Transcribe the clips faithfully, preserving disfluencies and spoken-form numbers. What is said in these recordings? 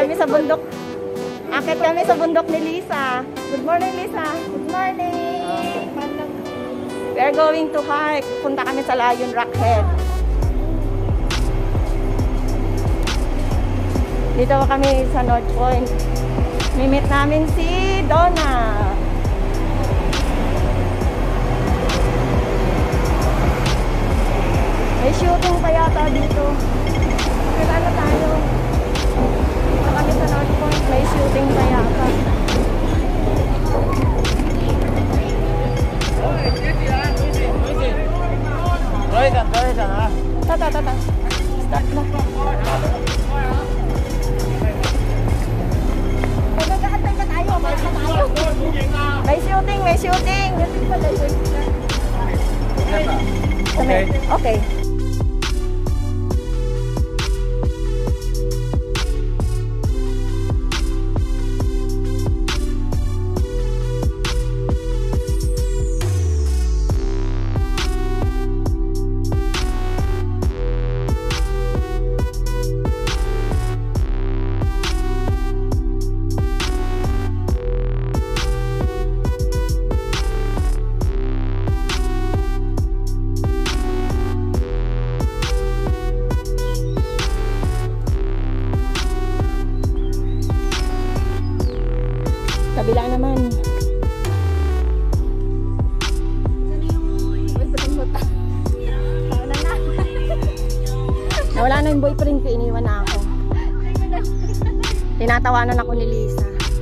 kami sa bundok. Akit kami sa bundok ni Lisa. Good morning, Lisa. Good morning. We are going to hike. Punta kami sa Lion Rock Head. Dito kami sa North Point. Mimit namin si Donna. May shooting pa yata dito. Kaya na tayo. Punta kami sa North Point. May shooting pa yata. Tata, tata. Start na. Magkakaantay ka tayo. May shooting, may shooting. Okay. Okay. Kabila naman. Nawala na yung boyfriend ko, iniwan na ako. Tinatawanan ako ni Lisa.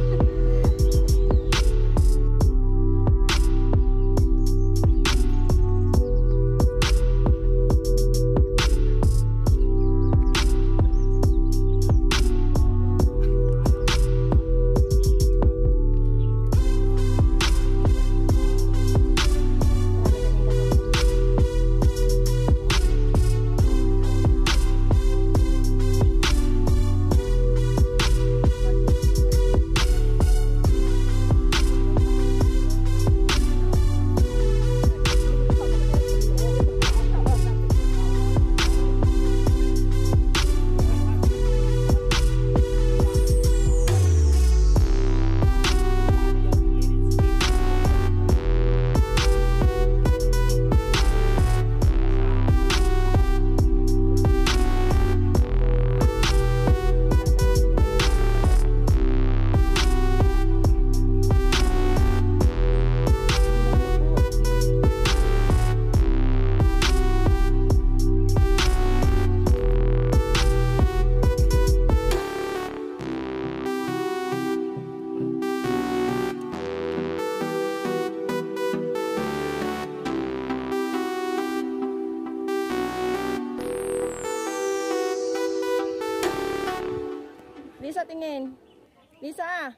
Lisa, tingin. Lisa.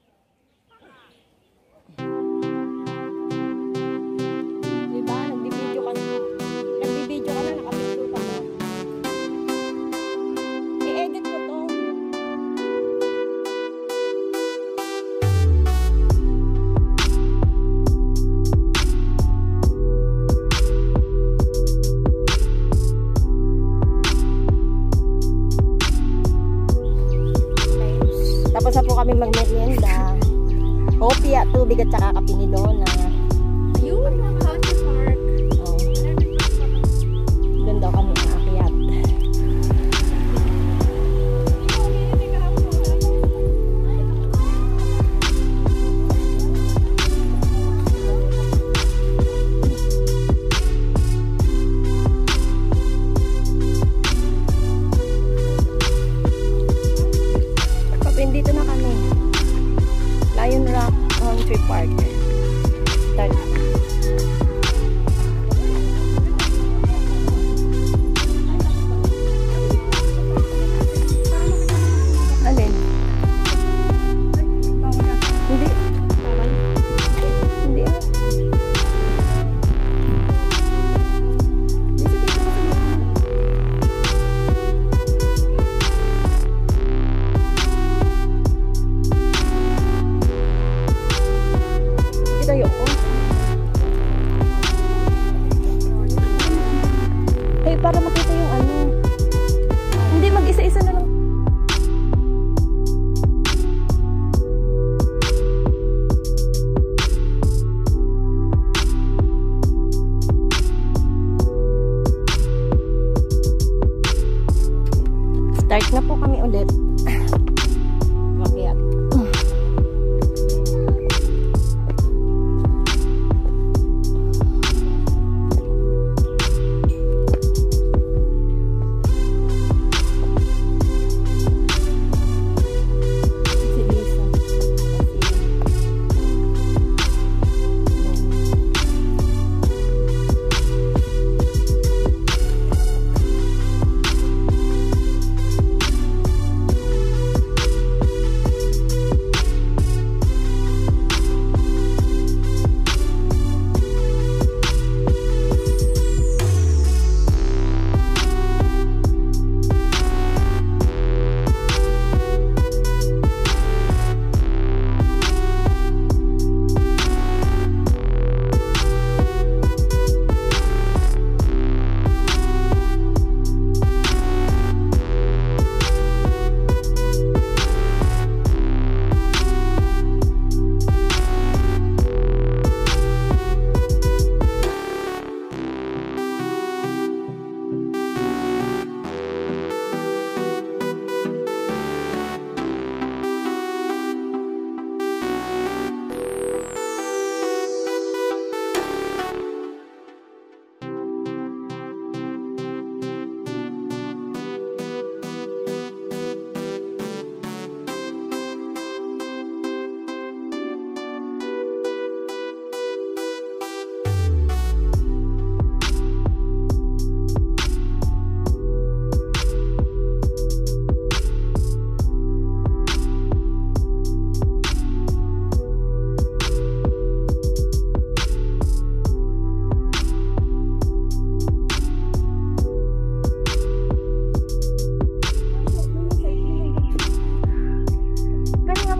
Diba? Nagbibideo ka na. Nagbibideo ka na, nakapicture ka na. I-edit ko to. Tapos na po kami mag-merienda. Kopi at tubig at saka kape ni Donna. Ayun, Country Park. Oh. Doon daw kami aakyat. Dito na kami. Lion Rock Country Park. Start. Alin? Hindi. Hindi ah. Ayoko.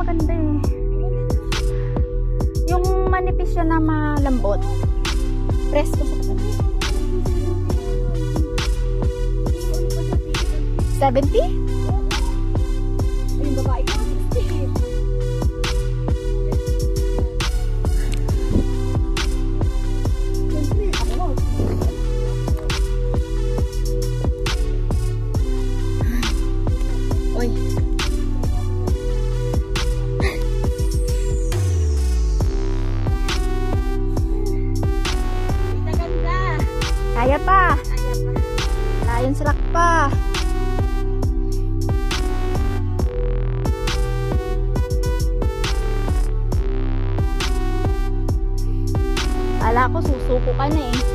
maganda eh. Yung manipis siya na malambot. Presko sa kanya. seventy? Ayun, babae ko, sixty. Siyempre, ako. Uy. Ganda. Kaya pa. Kaya pa. Layon silak pa. Ala ko susuko ka na eh.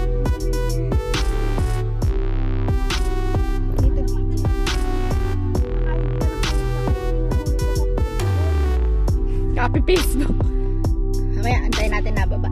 Dito. Copy paste no. Mamaya antayin natin na baba.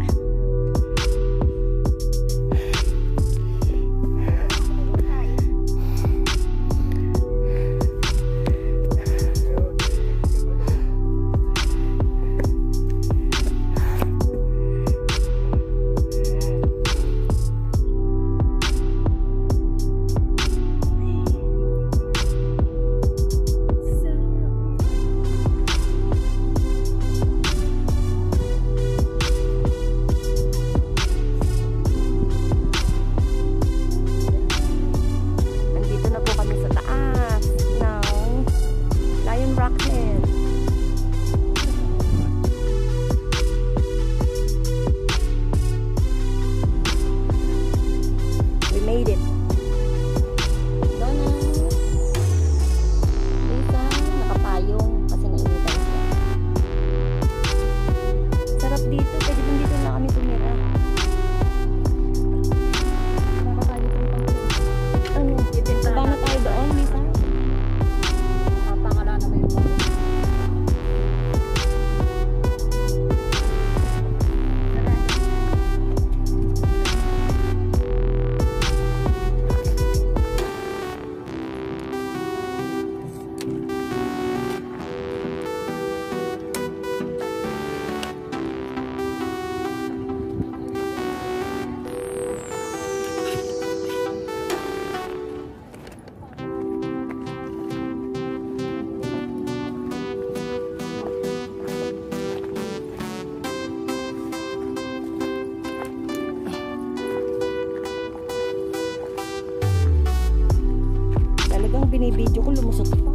Binibidyo ko lumusot pa.